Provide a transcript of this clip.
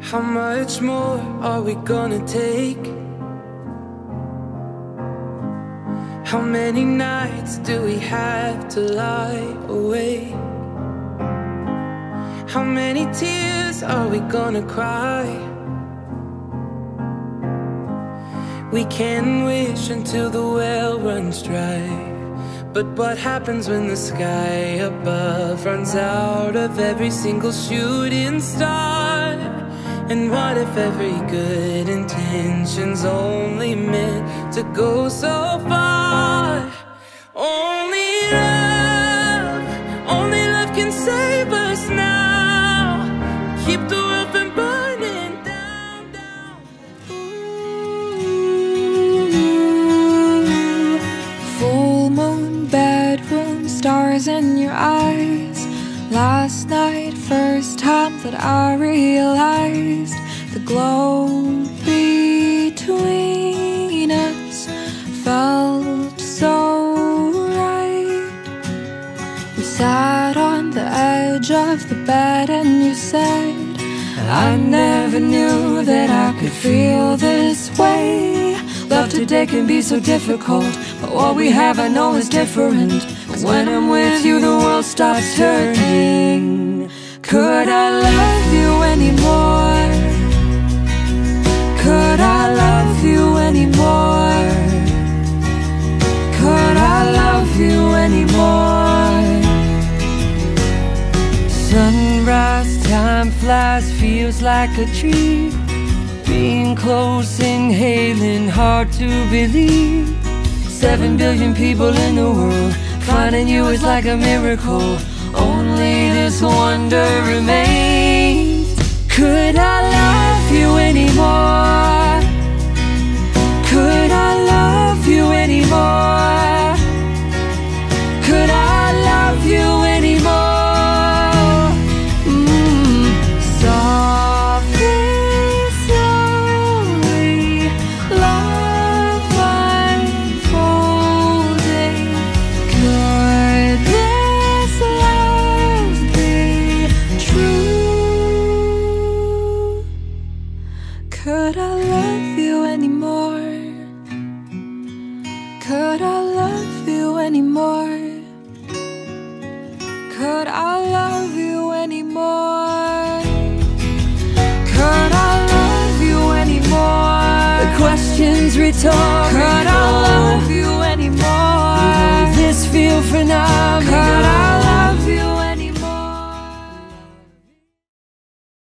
How much more are we gonna take? How many nights do we have to lie awake? How many tears are we gonna cry? We can wish until the well runs dry, but what happens when the sky above runs out of every single shooting star? And what if every good intention's only meant to go so far? Only love can save us now. Keep the world from burning down, down. Ooh, full moon, bedroom, stars in your eyes. Last night, first time that I realized the glow between us felt so right. We sat on the edge of the bed and you said, I never knew that I could feel this way. Love today can be so difficult, but what we have I know is different. When I'm with you, the world stops hurting. Could I love you anymore? Could I love you anymore? Could I love you anymore? Sunrise, time flies, feels like a dream. Being close, inhaling, hard to believe. 7 billion people in the world, finding you is like a miracle. Only this wonder remains. Could I love you anymore? Could I love you anymore? Could I love you anymore? Softly, slowly, love unfolding. Could this love be true? Could I love you anymore? Could I love you anymore? Could I love you anymore? Could I love you anymore? The question's rhetorical. Could I love you anymore? Will this feel phenomenal?